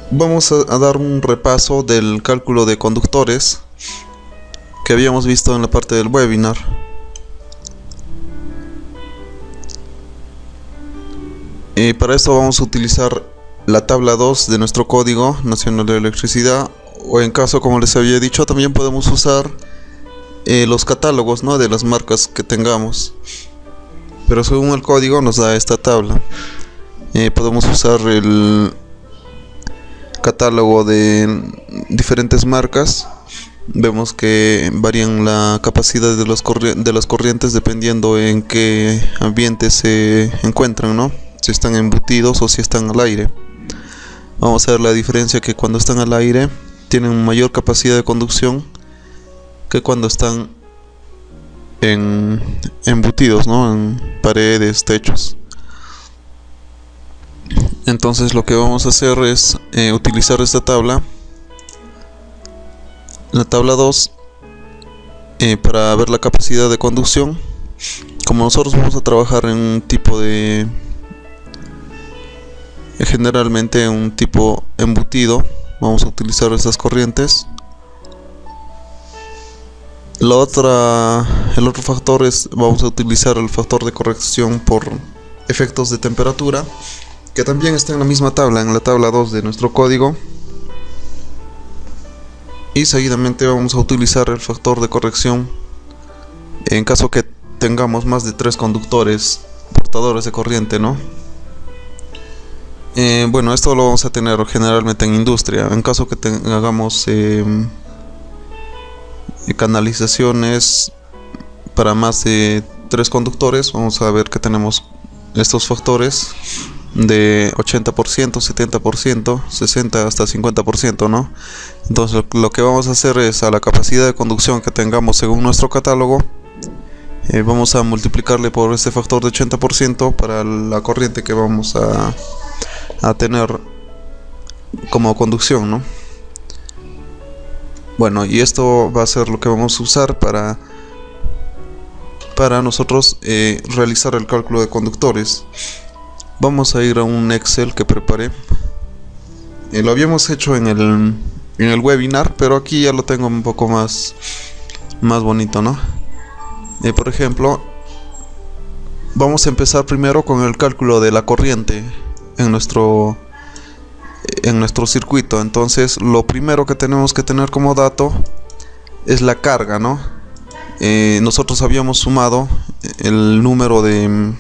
Vamos a dar un repaso del cálculo de conductores que habíamos visto en la parte del webinar. Y para esto vamos a utilizar la tabla 2 de nuestro Código Nacional de Electricidad, o en caso, como les había dicho, también podemos usar los catálogos, ¿no?, de las marcas que tengamos, pero según el código nos da esta tabla. Podemos usar el catálogo de diferentes marcas. Vemos que varían la capacidad de las corrientes dependiendo en qué ambiente se encuentran, ¿no?, si están embutidos o si están al aire. Vamos a ver la diferencia, que cuando están al aire tienen mayor capacidad de conducción que cuando están embutidos, ¿no?, en paredes, techos. Entonces lo que vamos a hacer es utilizar esta tabla, la tabla 2, para ver la capacidad de conducción. Como nosotros vamos a trabajar en un tipo de, generalmente un tipo embutido, vamos a utilizar estas corrientes. El otro factor es, vamos a utilizar el factor de corrección por efectos de temperatura, que también está en la misma tabla, en la tabla 2 de nuestro código. Y seguidamente vamos a utilizar el factor de corrección en caso que tengamos más de 3 conductores portadores de corriente, ¿no? Bueno, esto lo vamos a tener generalmente en industria. En caso que hagamos canalizaciones para más de 3 conductores, vamos a ver que tenemos estos factores de 80%, 70%, 60 hasta 50%, ¿no? Entonces lo que vamos a hacer es, a la capacidad de conducción que tengamos según nuestro catálogo, vamos a multiplicarle por este factor de 80% para la corriente que vamos a tener como conducción, ¿no? Bueno, y esto va a ser lo que vamos a usar para nosotros realizar el cálculo de conductores. Vamos a ir a un Excel que preparé. Lo habíamos hecho en el webinar, pero aquí ya lo tengo un poco más bonito, ¿no? Por ejemplo, vamos a empezar primero con el cálculo de la corriente en nuestro circuito. Entonces lo primero que tenemos que tener como dato es la carga, ¿no? Nosotros habíamos sumado el número de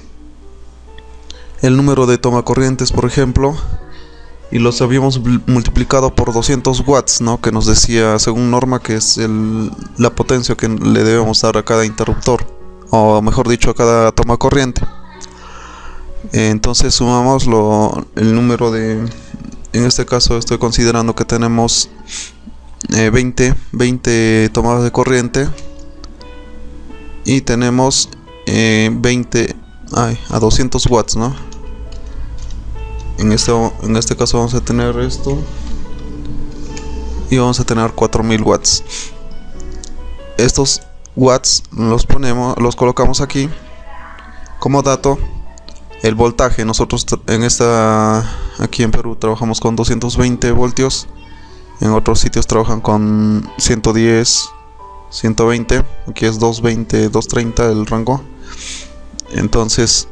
tomacorrientes, por ejemplo, y los habíamos multiplicado por 200 watts, ¿no?, que nos decía según norma que es la potencia que le debemos dar a cada interruptor, o mejor dicho, a cada toma corriente. Entonces sumamos el número de, en este caso estoy considerando que tenemos 20 tomadas de corriente, y tenemos 20 a 200 watts, ¿no? En este caso vamos a tener esto, y vamos a tener 4000 watts. Estos watts los colocamos aquí como dato. El voltaje, nosotros aquí en Perú trabajamos con 220 voltios, en otros sitios trabajan con 110, 120, aquí es 220, 230 el rango. Entonces,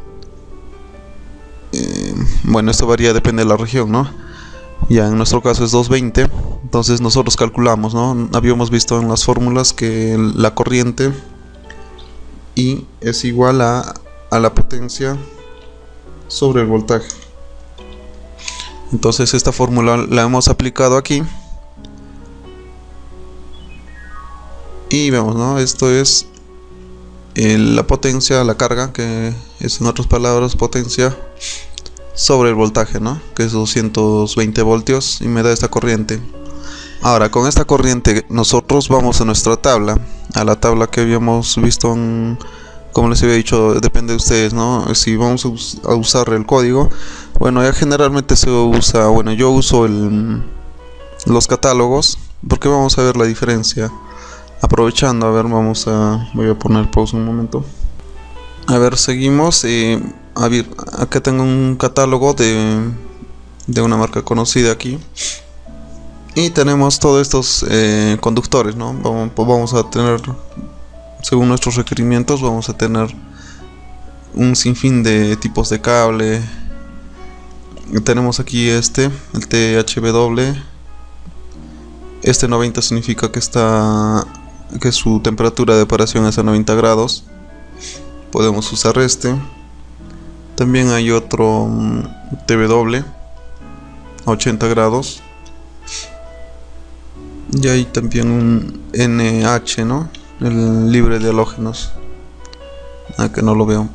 bueno, esto varía, depende de la región, ¿no? Ya en nuestro caso es 220, entonces nosotros calculamos, ¿no? Habíamos visto en las fórmulas que la corriente I es igual a la potencia sobre el voltaje. Entonces esta fórmula la hemos aplicado aquí y vemos, ¿no? Esto es la potencia, la carga, que es, en otras palabras, potencia sobre el voltaje, ¿no?, que es 220 voltios, y me da esta corriente. Ahora, con esta corriente nosotros vamos a nuestra tabla, a la tabla que habíamos visto como les había dicho, depende de ustedes, ¿no? Si vamos a usar el código, bueno, ya generalmente se usa, bueno, yo uso los catálogos, porque vamos a ver la diferencia. Aprovechando, a ver, voy a poner pausa un momento. A ver, seguimos. A ver, acá tengo un catálogo de una marca conocida aquí. Y tenemos todos estos conductores, ¿no? Vamos a tener, según nuestros requerimientos, vamos a tener un sinfín de tipos de cable. Tenemos aquí el THW. Este 90 significa que su temperatura de operación es a 90 grados. Podemos usar este. También hay otro TW a 80 grados. Y hay también un NH, ¿no? El libre de halógenos. Que no lo veo.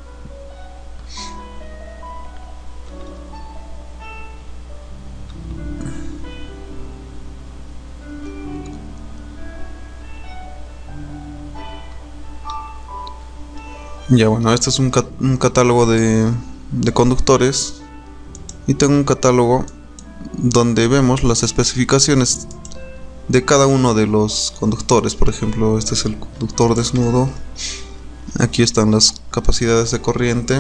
Ya, bueno, este es un catálogo de conductores. Y tengo un catálogo donde vemos las especificaciones de cada uno de los conductores. Por ejemplo, este es el conductor desnudo. Aquí están las capacidades de corriente.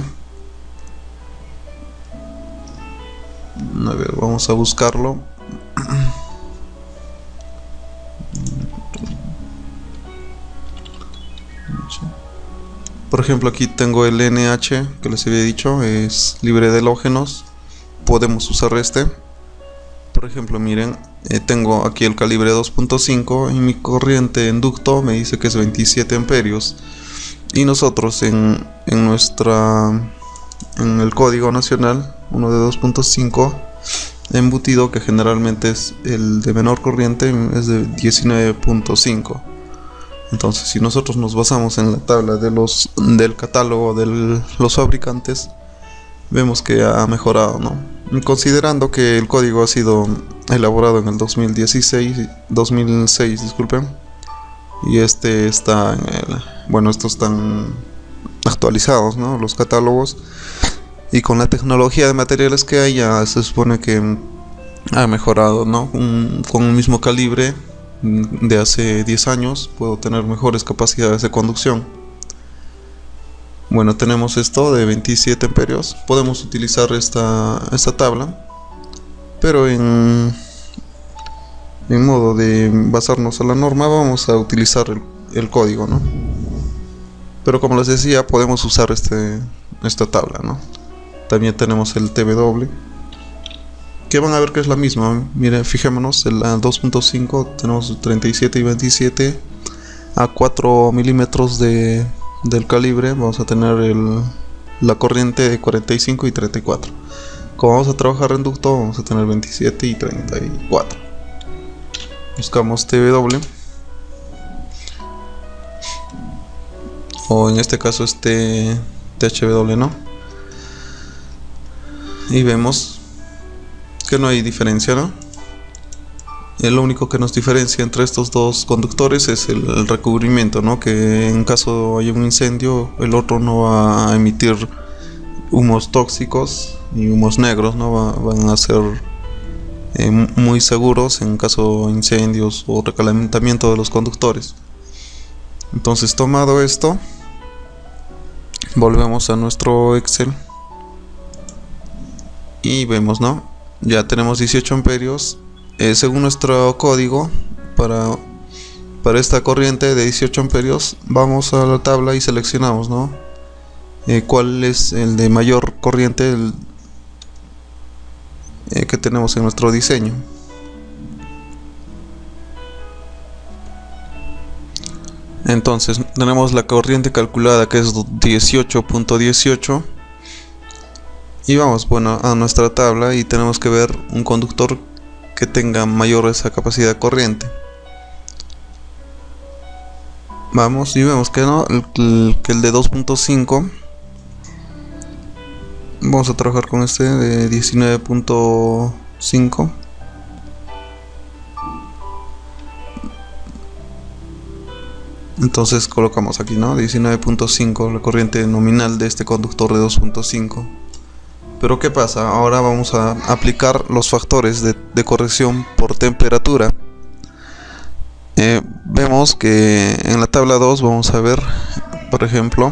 A ver, vamos a buscarlo. Por ejemplo, aquí tengo el NH que les había dicho, es libre de halógenos. Podemos usar este. Por ejemplo, miren, tengo aquí el calibre 2.5 y mi corriente en ducto me dice que es 27 amperios. Y nosotros en el código nacional, uno de 2.5 embutido, que generalmente es el de menor corriente, es de 19.5. Entonces, si nosotros nos basamos en la tabla del catálogo de los fabricantes, vemos que ha mejorado, ¿no? Considerando que el código ha sido elaborado en el 2006, disculpen, y está estos están actualizados, ¿no? Los catálogos, y con la tecnología de materiales que hay, ya se supone que ha mejorado, ¿no? Con un mismo calibre de hace 10 años puedo tener mejores capacidades de conducción. Bueno, tenemos esto de 27 amperios. Podemos utilizar esta tabla, pero en modo de basarnos a la norma, vamos a utilizar el código, ¿no? Pero como les decía, podemos usar esta tabla, ¿no? También tenemos el TW, que van a ver que es la misma. Miren, fijémonos, en la 2.5 tenemos 37 y 27 a 4 milímetros del calibre. Vamos a tener la corriente de 45 y 34. Como vamos a trabajar en ducto, vamos a tener 27 y 34. Buscamos TW, o en este caso THW, ¿no? Y vemos que no hay diferencia, ¿no? Lo único que nos diferencia entre estos dos conductores es el recubrimiento, ¿no? Que en caso haya un incendio, el otro no va a emitir humos tóxicos ni humos negros, ¿no? Van a ser muy seguros en caso de incendios o recalentamiento de los conductores. Entonces, tomado esto, volvemos a nuestro Excel y vemos, ¿no? Ya tenemos 18 amperios. Según nuestro código, para esta corriente de 18 amperios, vamos a la tabla y seleccionamos, ¿no? Cuál es el de mayor corriente que tenemos en nuestro diseño. Entonces tenemos la corriente calculada, que es 18.18, y vamos, bueno, a nuestra tabla y tenemos que ver un conductor que tenga mayor esa capacidad de corriente. Vamos y vemos que no, que el de 2.5, vamos a trabajar con este de 19.5. Entonces colocamos aquí, ¿no? 19.5, la corriente nominal de este conductor de 2.5. Pero ¿qué pasa? Ahora vamos a aplicar los factores de corrección por temperatura. Vemos que en la tabla 2 vamos a ver, por ejemplo,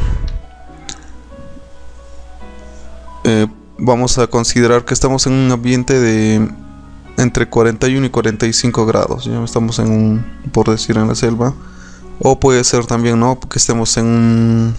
vamos a considerar que estamos en un ambiente de entre 41 y 45 grados. Ya estamos por decir, en la selva. O puede ser también, ¿no?, que estemos en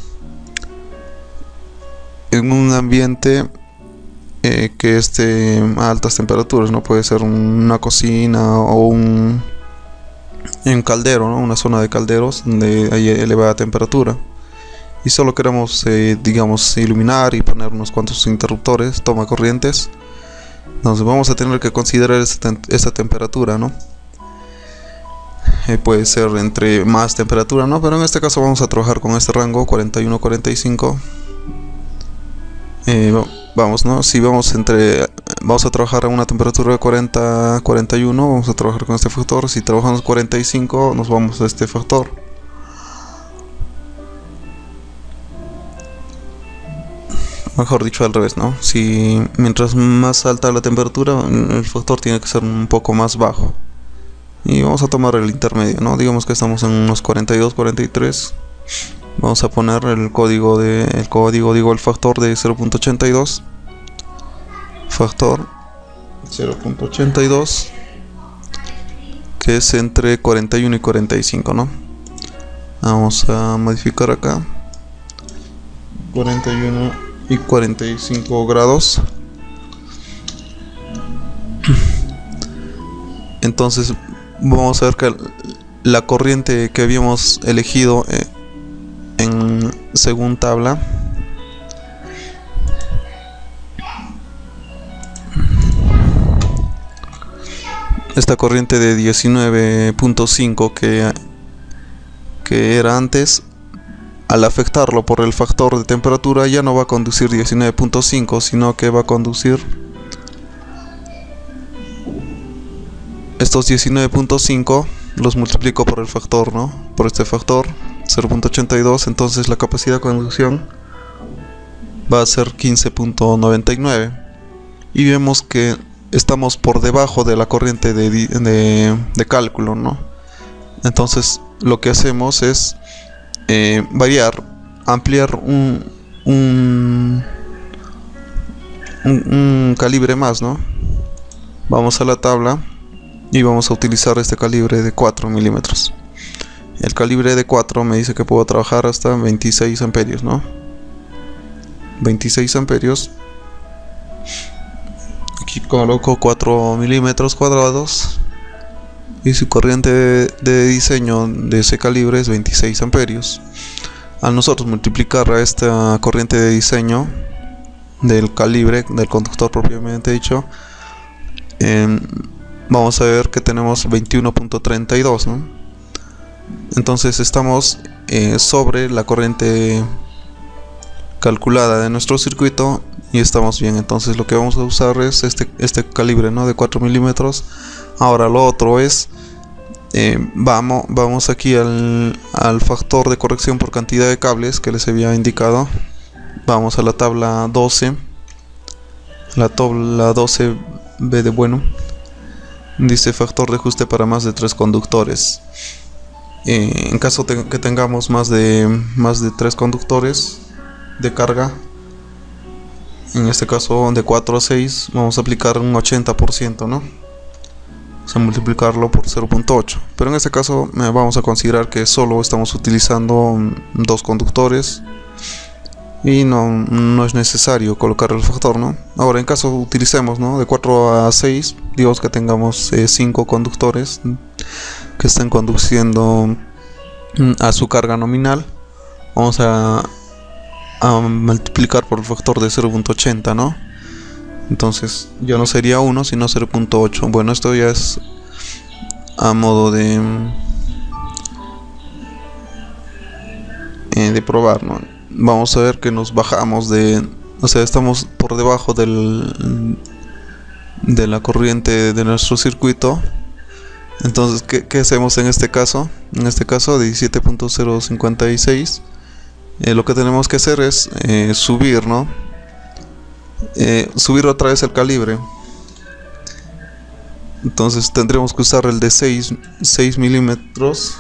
un ambiente que esté a altas temperaturas, ¿no? Puede ser una cocina o un caldero, ¿no? Una zona de calderos donde hay elevada temperatura. Y solo queremos, digamos, iluminar y poner unos cuantos interruptores, toma corrientes. Entonces vamos a tener que considerar esta temperatura, ¿no? Puede ser entre más temperatura, ¿no? Pero en este caso vamos a trabajar con este rango 41-45. Vamos, ¿no? Si vamos a trabajar a una temperatura de 40-41, vamos a trabajar con este factor. Si trabajamos 45, nos vamos a este factor. Mejor dicho, al revés, ¿no? Si mientras más alta la temperatura, el factor tiene que ser un poco más bajo. Y vamos a tomar el intermedio, ¿no? Digamos que estamos en unos 42-43. Vamos a poner el factor de 0.82. Factor 0.82, que es entre 41 y 45, ¿no? Vamos a modificar acá 41 y 45 grados. Entonces vamos a ver que la corriente que habíamos elegido en según tabla, esta corriente de 19.5 que era antes, al afectarlo por el factor de temperatura, ya no va a conducir 19.5, sino que va a conducir estos 19.5, los multiplico por el factor, ¿no? Por este factor 0.82, entonces la capacidad de conducción va a ser 15.99, y vemos que estamos por debajo de la corriente de cálculo, ¿no? Entonces lo que hacemos es ampliar un calibre más, ¿no? Vamos a la tabla y vamos a utilizar este calibre de 4 milímetros. El calibre de 4 me dice que puedo trabajar hasta 26 amperios, ¿no? 26 amperios. Aquí coloco 4 milímetros cuadrados y su corriente de diseño de ese calibre es 26 amperios. Al nosotros multiplicar a esta corriente de diseño del calibre del conductor propiamente dicho, vamos a ver que tenemos 21.32, ¿no? Entonces estamos sobre la corriente calculada de nuestro circuito y estamos bien. Entonces lo que vamos a usar es este calibre, ¿no?, de 4 milímetros. Ahora lo otro es vamos aquí al factor de corrección por cantidad de cables que les había indicado. Vamos a la tabla 12, la tabla 12B de bueno, dice factor de ajuste para más de 3 conductores. En caso que tengamos más de 3 conductores de carga, en este caso de 4 a 6, vamos a aplicar un 80%, ¿no? Vamos a multiplicarlo por 0.8, pero en este caso vamos a considerar que solo estamos utilizando 2 conductores y no es necesario colocar el factor, ¿no? Ahora, en caso utilicemos, ¿no?, de 4 a 6, digamos que tengamos 5 conductores que estén conduciendo a su carga nominal, vamos a multiplicar por el factor de 0.80, ¿no? Entonces ya no sería 1 sino 0.8. Bueno, esto ya es a modo de probar, ¿no? Vamos a ver que nos bajamos o sea, estamos por debajo de la corriente de nuestro circuito. Entonces, ¿qué hacemos en este caso? En este caso de 17.056, lo que tenemos que hacer es subir, ¿no? Subir otra vez el calibre. Entonces tendremos que usar el de 6 milímetros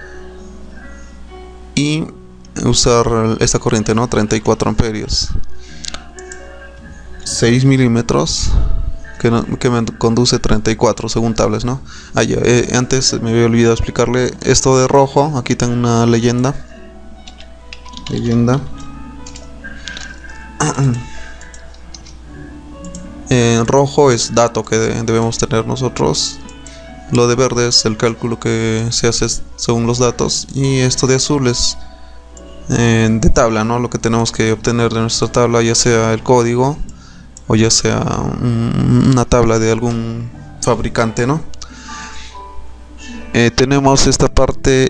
y usar esta corriente, ¿no? 34 amperios. 6 milímetros, ok, que me conduce 34 según tablas, ¿no? Antes me había olvidado explicarle esto de rojo. Aquí tengo una leyenda. En rojo es dato que debemos tener nosotros. Lo de verde es el cálculo que se hace según los datos. Y esto de azul es de tabla, ¿no? Lo que tenemos que obtener de nuestra tabla, ya sea el código o ya sea una tabla de algún fabricante, ¿no? Tenemos esta parte,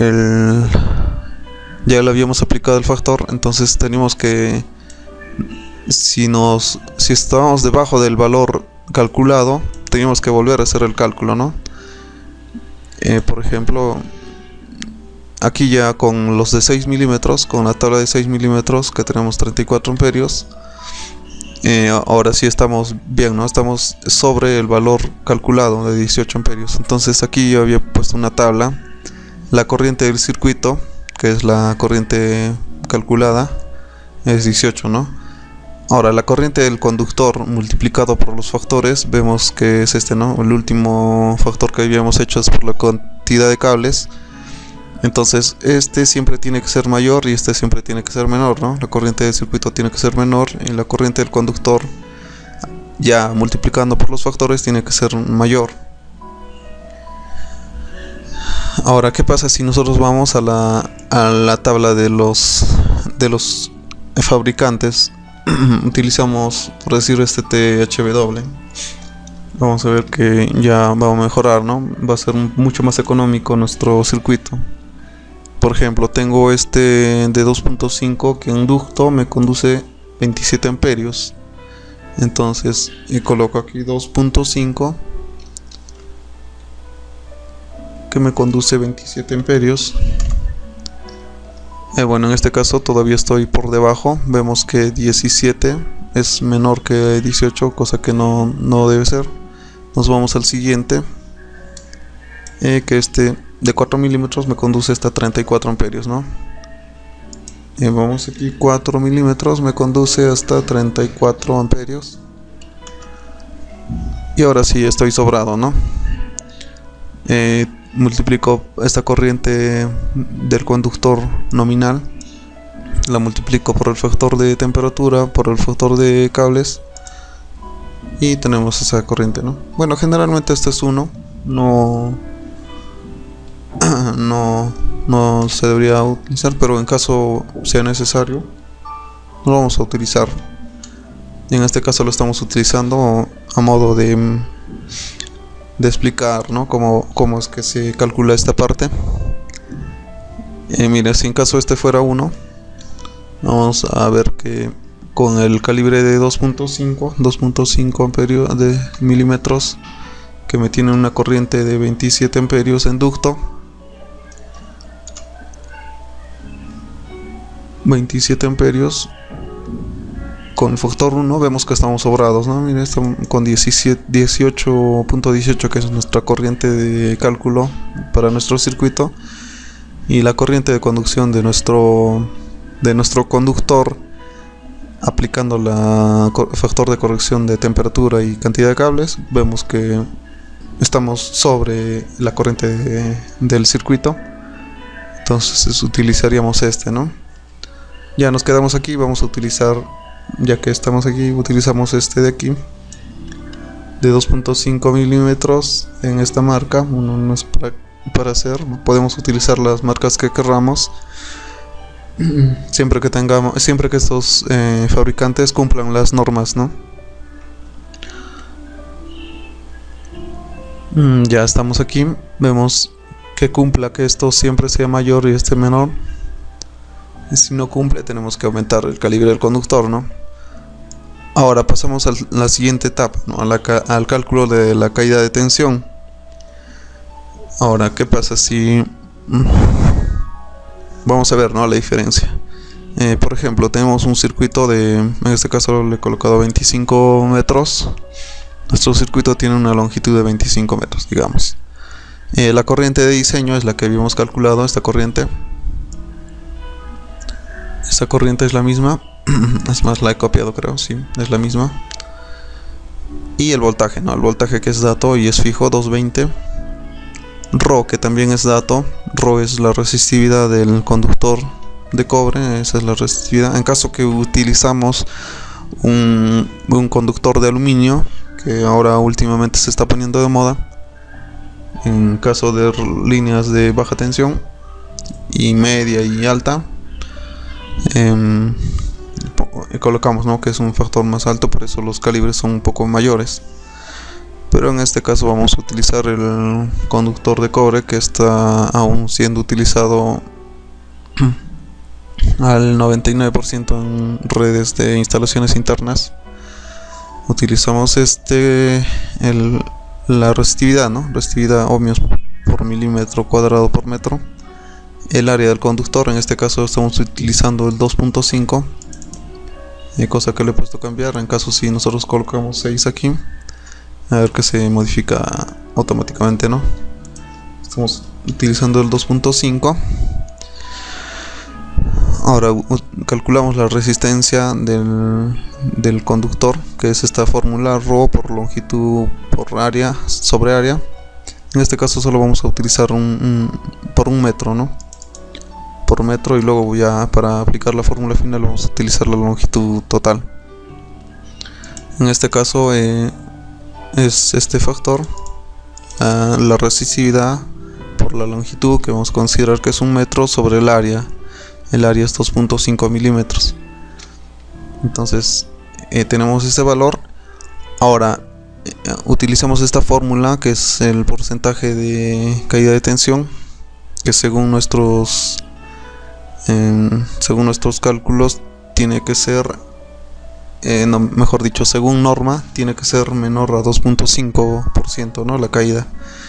ya le habíamos aplicado el factor, entonces tenemos que, si estábamos debajo del valor calculado, teníamos que volver a hacer el cálculo, ¿no? Por ejemplo, aquí ya con los de 6 milímetros, con la tabla de 6 milímetros que tenemos 34 amperios, ahora sí estamos bien, ¿no? Estamos sobre el valor calculado de 18 amperios. Entonces aquí yo había puesto una tabla, la corriente del circuito, que es la corriente calculada, es 18, ¿no? Ahora la corriente del conductor multiplicado por los factores, vemos que es este, ¿no? El último factor que habíamos hecho es por la cantidad de cables. Entonces este siempre tiene que ser mayor y este siempre tiene que ser menor, ¿no? La corriente del circuito tiene que ser menor y la corriente del conductor, ya multiplicando por los factores, tiene que ser mayor. Ahora, ¿qué pasa si nosotros vamos a la tabla de los fabricantes? Utilizamos, por decir, este THW. Vamos a ver que ya va a mejorar, ¿no? Va a ser mucho más económico nuestro circuito. Por ejemplo, tengo este de 2.5 que en ducto me conduce 27 amperios. Entonces coloco aquí 2.5 que me conduce 27 amperios. Bueno, en este caso todavía estoy por debajo. Vemos que 17 es menor que 18, cosa que no debe ser. Nos vamos al siguiente, que este de 4 milímetros me conduce hasta 34 amperios, ¿no? Vamos aquí, 4 milímetros me conduce hasta 34 amperios. Y ahora sí estoy sobrado, ¿no? Multiplico esta corriente del conductor nominal, la multiplico por el factor de temperatura, por el factor de cables, y tenemos esa corriente, ¿no? Bueno, generalmente este es 1, no se debería utilizar, pero en caso sea necesario lo vamos a utilizar. Y en este caso lo estamos utilizando a modo de explicar, ¿no? Cómo es que se calcula esta parte. Mira, si en caso este fuera 1, vamos a ver que con el calibre de 2.5 amperios de milímetros, que me tiene una corriente de 27 amperios en ducto, 27 amperios con factor 1, vemos que estamos sobrados, ¿no? Mira, estamos con 18.18, que es nuestra corriente de cálculo para nuestro circuito, y la corriente de conducción de nuestro conductor, aplicando el factor de corrección de temperatura y cantidad de cables, vemos que estamos sobre la corriente del circuito. Entonces utilizaríamos este, ¿no? Ya nos quedamos aquí, vamos a utilizar, ya que estamos aquí, utilizamos este de aquí, de 2.5 milímetros en esta marca. Uno no es para hacer, ¿no? Podemos utilizar las marcas que queramos, siempre que estos fabricantes cumplan las normas, ¿no? Ya estamos aquí, vemos que cumpla, que esto siempre sea mayor y este menor. Y si no cumple, tenemos que aumentar el calibre del conductor, ¿no? Ahora pasamos a la siguiente etapa, ¿no? Al cálculo de la caída de tensión. Ahora, ¿qué pasa si vamos a ver, ¿no? La diferencia? Por ejemplo, tenemos un circuito en este caso le he colocado 25 metros. Nuestro circuito tiene una longitud de 25 metros, digamos. La corriente de diseño es la que habíamos calculado, esta corriente. Esta corriente es la misma, es más, la he copiado, creo, sí, es la misma. Y el voltaje, ¿no? El voltaje que es dato y es fijo, 220. Rho, que también es dato. Rho es la resistividad del conductor de cobre, esa es la resistividad. En caso que utilizamos un conductor de aluminio, que ahora últimamente se está poniendo de moda, en caso de líneas de baja tensión y media y alta, colocamos, ¿no?, que es un factor más alto, por eso los calibres son un poco mayores. Pero en este caso vamos a utilizar el conductor de cobre, que está aún siendo utilizado al 99% en redes de instalaciones internas. Utilizamos la resistividad, ¿no? Resistividad ohmios por milímetro cuadrado por metro. El área del conductor, en este caso estamos utilizando el 2.5, cosa que le he puesto a cambiar. En caso si nosotros colocamos 6 aquí, a ver que se modifica automáticamente, ¿no? Estamos utilizando el 2.5. Ahora calculamos la resistencia del conductor, que es esta fórmula Rho por longitud por área sobre área. En este caso solo vamos a utilizar por un metro, ¿no? Por metro, y luego ya para aplicar la fórmula final vamos a utilizar la longitud total. En este caso es este factor, la resistividad por la longitud, que vamos a considerar que es un metro, sobre el área. El área es 2.5 milímetros. Entonces tenemos este valor. Ahora utilizamos esta fórmula, que es el porcentaje de caída de tensión, que según nuestros cálculos tiene que ser, no, mejor dicho, según norma tiene que ser menor a 2.5%, ¿no?, la caída.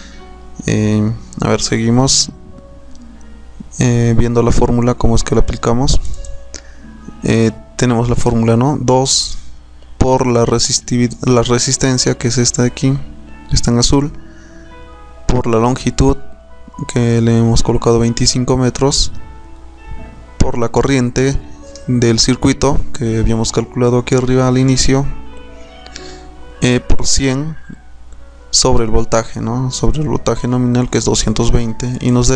A ver, seguimos viendo la fórmula, cómo es que la aplicamos. Tenemos la fórmula, ¿no? 2 por la resistencia, que es esta de aquí, está en azul, por la longitud, que le hemos colocado 25 metros, por la corriente del circuito, que habíamos calculado aquí arriba al inicio, por 100 sobre el voltaje, ¿no? Sobre el voltaje nominal, que es 220, y nos da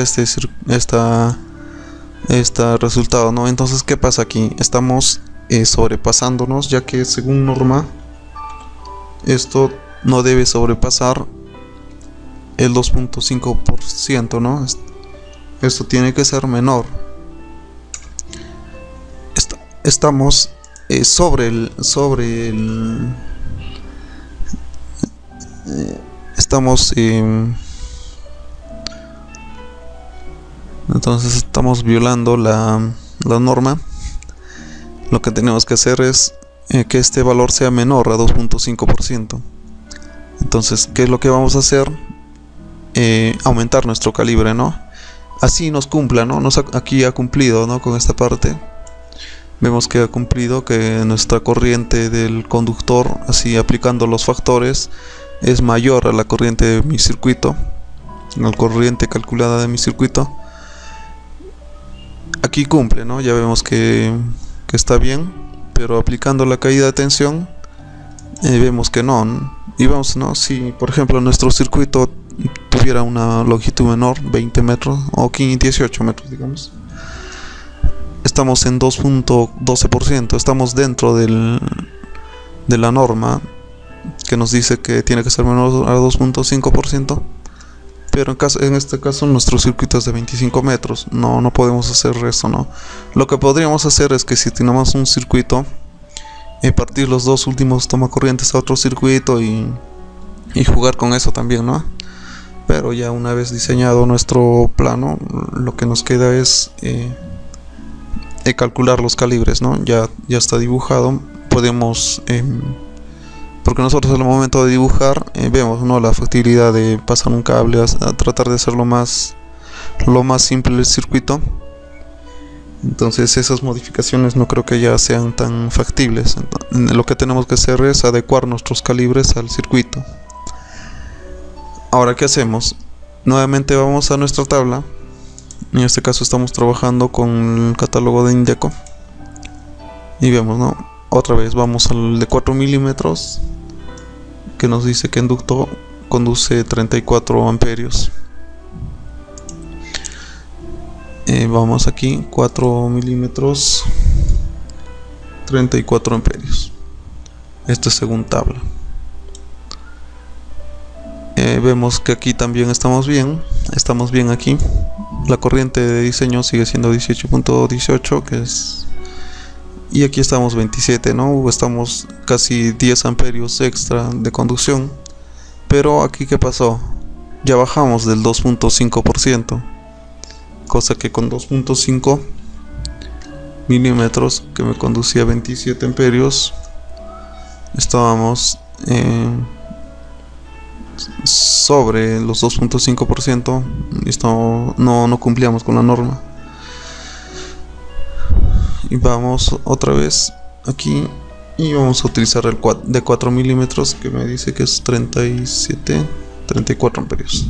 este resultado, ¿no? Entonces, ¿qué pasa aquí? Estamos sobrepasándonos, ya que según norma esto no debe sobrepasar el 2.5%, ¿no? Esto tiene que ser menor. Estamos entonces estamos violando la norma. Lo que tenemos que hacer es que este valor sea menor a 2.5%. Entonces, ¿qué es lo que vamos a hacer? Aumentar nuestro calibre, ¿no? Así nos cumpla, ¿no? Aquí ha cumplido, ¿no? Con esta parte vemos que ha cumplido, que nuestra corriente del conductor, así aplicando los factores, es mayor a la corriente de mi circuito, la corriente calculada de mi circuito. Aquí cumple, ¿no? Ya vemos que está bien, pero aplicando la caída de tensión vemos que no. Y vamos, ¿no? Si por ejemplo nuestro circuito tuviera una longitud menor, 20 metros o 18 metros, digamos, estamos en 2.12%, estamos dentro de la norma, que nos dice que tiene que ser menor a 2.5%, pero en este caso nuestro circuito es de 25 metros, no podemos hacer eso, ¿no? Lo que podríamos hacer es que si tenemos un circuito, partir los dos últimos tomacorrientes a otro circuito y jugar con eso también, ¿no? Pero ya una vez diseñado nuestro plano, lo que nos queda es calcular los calibres, ¿no? Ya está dibujado. Podemos porque nosotros al momento de dibujar vemos, ¿no?, la factibilidad de pasar un cable a tratar de hacer lo más simple el circuito. Entonces esas modificaciones no creo que ya sean tan factibles. Entonces, lo que tenemos que hacer es adecuar nuestros calibres al circuito. Ahora, ¿qué hacemos? Nuevamente vamos a nuestra tabla. En este caso estamos trabajando con el catálogo de Indeco y vemos, ¿no? Otra vez vamos al de 4 milímetros, que que nos dice que inducto conduce 34 amperios. Vamos aquí, 4 milímetros, 34 amperios. Esto es según tabla. Vemos que aquí también estamos bien aquí. La corriente de diseño sigue siendo 18.18, que es, y aquí estamos 27, ¿no? Estamos casi 10 amperios extra de conducción. Pero aquí, ¿qué pasó? Ya bajamos del 2.5%, cosa que con 2.5 milímetros, que me conducía 27 amperios, estábamos sobre los 2.5%. Esto no cumplíamos con la norma. Y vamos otra vez aquí y vamos a utilizar el de 4 milímetros, que me dice que es 34 amperios.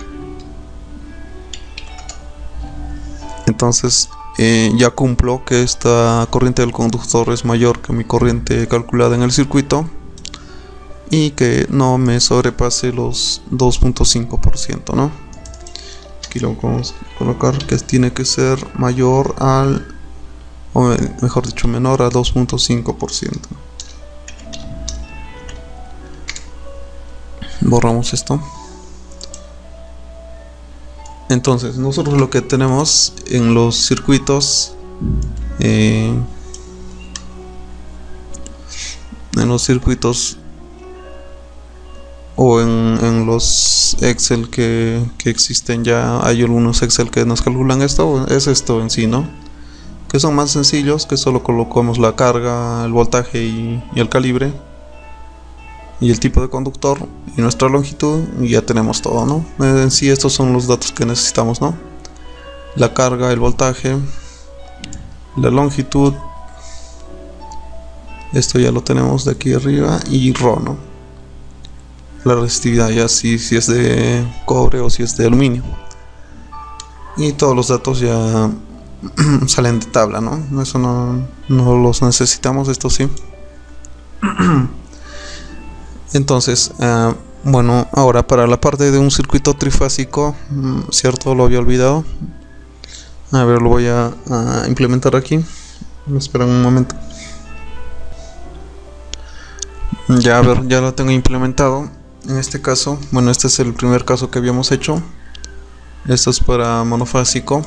Entonces ya cumplo que esta corriente del conductor es mayor que mi corriente calculada en el circuito, y que no me sobrepase los 2.5%, ¿no? Aquí lo vamos a colocar que tiene que ser mayor al, o mejor dicho, menor a 2.5%. Borramos esto. Entonces nosotros lo que tenemos en los circuitos, o en los Excel que existen, ya hay algunos Excel que nos calculan esto, es esto en sí, ¿no? Que son más sencillos, que solo colocamos la carga, el voltaje y el calibre, y el tipo de conductor y nuestra longitud, y ya tenemos todo, ¿no? En sí estos son los datos que necesitamos, ¿no? La carga, el voltaje, la longitud, esto ya lo tenemos de aquí arriba, y ρ, ¿no? La resistividad, ya si es de cobre o si es de aluminio, y todos los datos ya salen de tabla, ¿no? Eso no los necesitamos, esto sí. Entonces, bueno, ahora para la parte de un circuito trifásico, cierto, lo había olvidado. A ver, lo voy a implementar aquí. Me esperan un momento. Ya, a ver, ya lo tengo implementado. En este caso, bueno, este es el primer caso que habíamos hecho. Esto es para monofásico.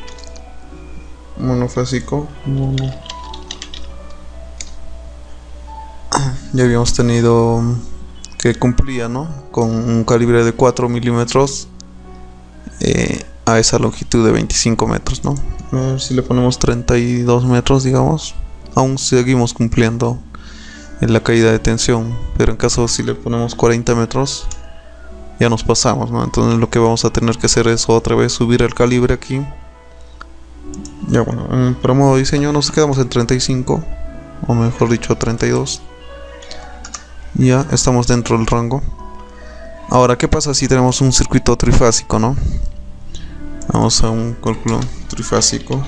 Ya habíamos tenido que cumplía, ¿no? Con un calibre de 4 milímetros a esa longitud de 25 metros, ¿no? A ver si le ponemos 32 metros, digamos, aún seguimos cumpliendo en la caída de tensión, pero en caso si le ponemos 40 metros ya nos pasamos, ¿no? Entonces lo que vamos a tener que hacer es otra vez subir el calibre aquí. Ya, bueno, para modo diseño nos quedamos en 35, o mejor dicho 32. Ya estamos dentro del rango. Ahora, ¿qué pasa si tenemos un circuito trifásico, no? Vamos a un cálculo trifásico.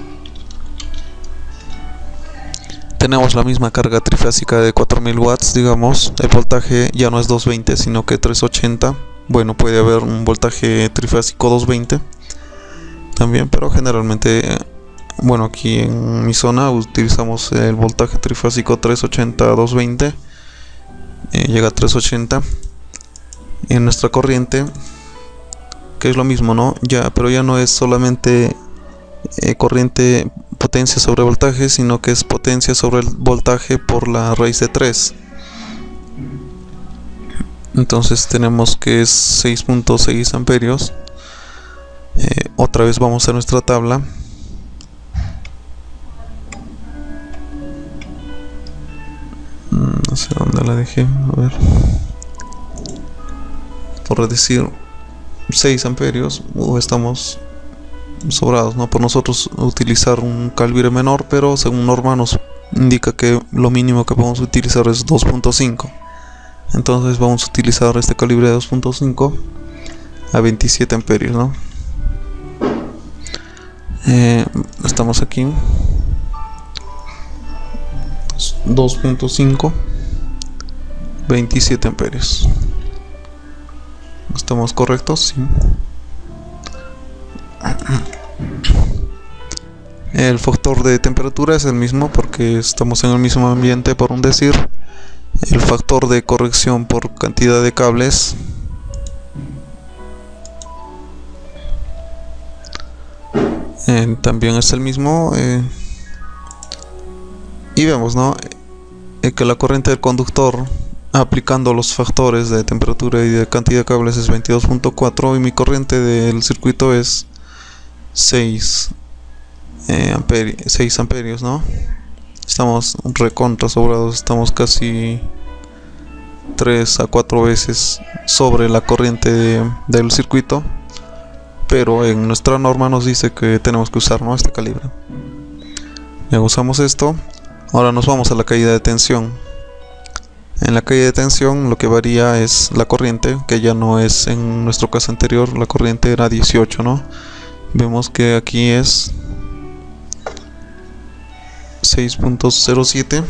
Tenemos la misma carga trifásica de 4000 watts, digamos. El voltaje ya no es 220, sino que 380. Bueno, puede haber un voltaje trifásico 220 también, pero generalmente, bueno, aquí en mi zona utilizamos el voltaje trifásico 380-220. Llega a 380 en nuestra corriente, que es lo mismo, ¿no? Pero ya no es solamente corriente potencia sobre voltaje, sino que es potencia sobre el voltaje por la raíz de 3. Entonces tenemos que es 6.6 amperios. Otra vez vamos a nuestra tabla. No sé dónde la dejé, a ver. Por decir 6 amperios, estamos sobrados, ¿no? Por nosotros utilizar un calibre menor, pero según norma nos indica que lo mínimo que podemos utilizar es 2.5. Entonces vamos a utilizar este calibre de 2.5 a 27 amperios, ¿no? Estamos aquí 2.5 27 amperios. ¿Estamos correctos? Sí. El factor de temperatura es el mismo porque estamos en el mismo ambiente, por un decir. El factor de corrección por cantidad de cables también es el mismo. Y vemos, ¿no? Que la corriente del conductor aplicando los factores de temperatura y de cantidad de cables es 22.4 y mi corriente del circuito es 6 amperios, ¿no? Estamos recontra sobrados, estamos casi 3 a 4 veces sobre la corriente del circuito, pero en nuestra norma nos dice que tenemos que usar, ¿no?, este calibre. Ya usamos esto. Ahora nos vamos a la caída de tensión. En la caída de tensión lo que varía es la corriente, que ya no es, en nuestro caso anterior la corriente era 18, ¿no? Vemos que aquí es 6.07.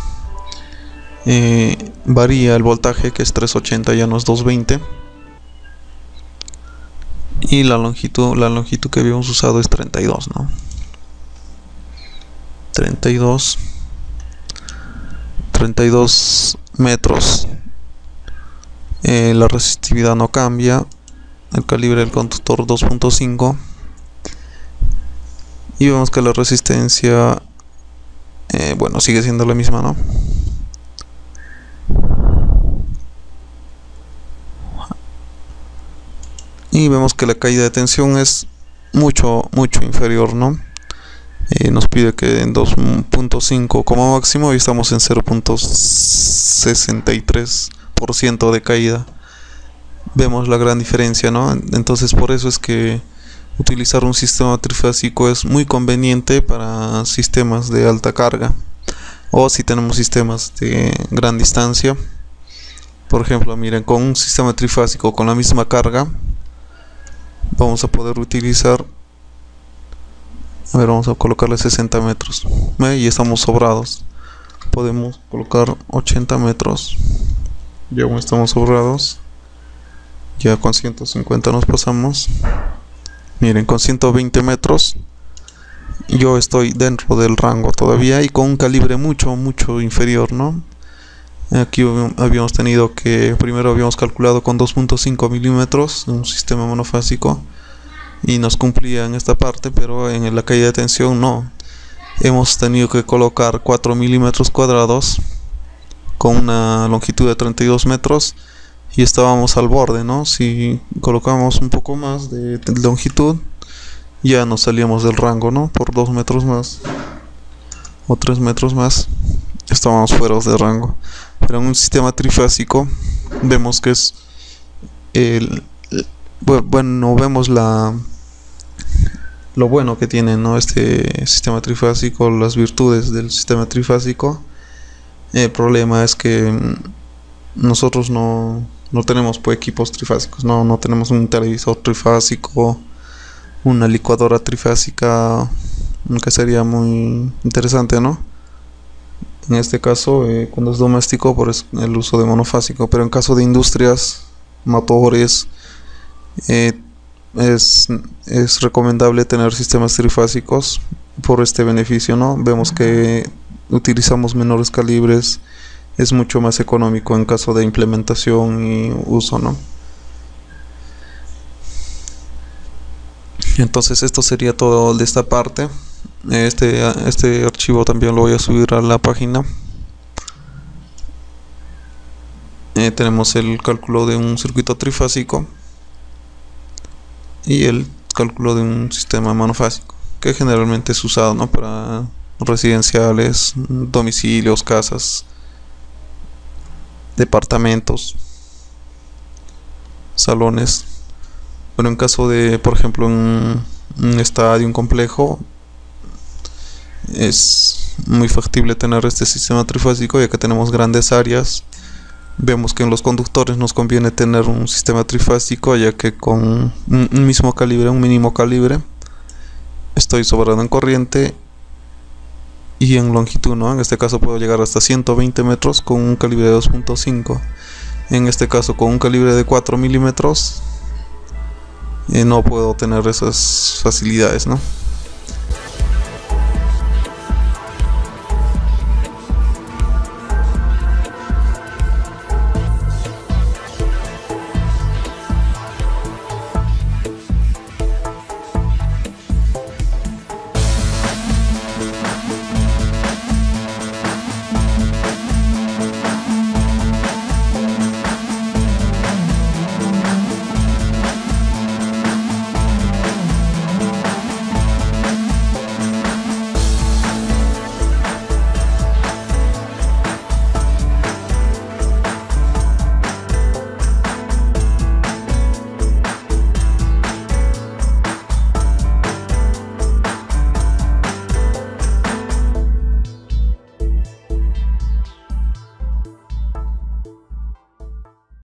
Varía el voltaje, que es 380, ya no es 220. Y la longitud que habíamos usado es 32, ¿no? 32 metros. La resistividad no cambia. El calibre del conductor 2.5. Y vemos que la resistencia bueno, sigue siendo la misma, ¿no? Y vemos que la caída de tensión es mucho inferior, ¿no? Nos pide que en 2.5 como máximo y estamos en 0.63% de caída. Vemos la gran diferencia, ¿no? Entonces por eso es que utilizar un sistema trifásico es muy conveniente para sistemas de alta carga, o si tenemos sistemas de gran distancia. Por ejemplo, miren, con un sistema trifásico con la misma carga vamos a poder utilizar, a ver, vamos a colocarle 60 metros y estamos sobrados. Podemos colocar 80 metros, ya aún estamos sobrados. Ya con 150 nos pasamos. Miren, con 120 metros yo estoy dentro del rango todavía y con un calibre mucho inferior, ¿no? Aquí habíamos tenido que, primero habíamos calculado con 2.5 milímetros un sistema monofásico y nos cumplía en esta parte, pero en la caída de tensión no. Hemos tenido que colocar 4 milímetros cuadrados con una longitud de 32 metros y estábamos al borde, ¿no? Si colocamos un poco más de longitud ya nos salíamos del rango, ¿no? Por 2 metros más o 3 metros más estábamos fuera de rango. Pero en un sistema trifásico vemos que es bueno, vemos lo bueno que tiene, ¿no?, este sistema trifásico, las virtudes del sistema trifásico. El problema es que nosotros no tenemos, pues, equipos trifásicos, no tenemos un televisor trifásico, una licuadora trifásica, que sería muy interesante, ¿no? En este caso, cuando es doméstico, por eso el uso de monofásico, pero en caso de industrias, motores, es recomendable tener sistemas trifásicos por este beneficio, ¿no? Vemos que utilizamos menores calibres, es mucho más económico en caso de implementación y uso, ¿no? Entonces esto sería todo de esta parte. Este archivo también lo voy a subir a la página. Tenemos el cálculo de un circuito trifásico y el cálculo de un sistema monofásico, que generalmente es usado, ¿no?, para residenciales, domicilios, casas, departamentos, salones. Pero en caso de, por ejemplo, un estadio, un complejo, es muy factible tener este sistema trifásico, ya que tenemos grandes áreas. Vemos que en los conductores nos conviene tener un sistema trifásico, ya que con un mismo calibre, un mínimo calibre, estoy sobrado en corriente y en longitud, ¿no? En este caso puedo llegar hasta 120 metros con un calibre de 2.5. En este caso con un calibre de 4 milímetros no puedo tener esas facilidades, ¿no?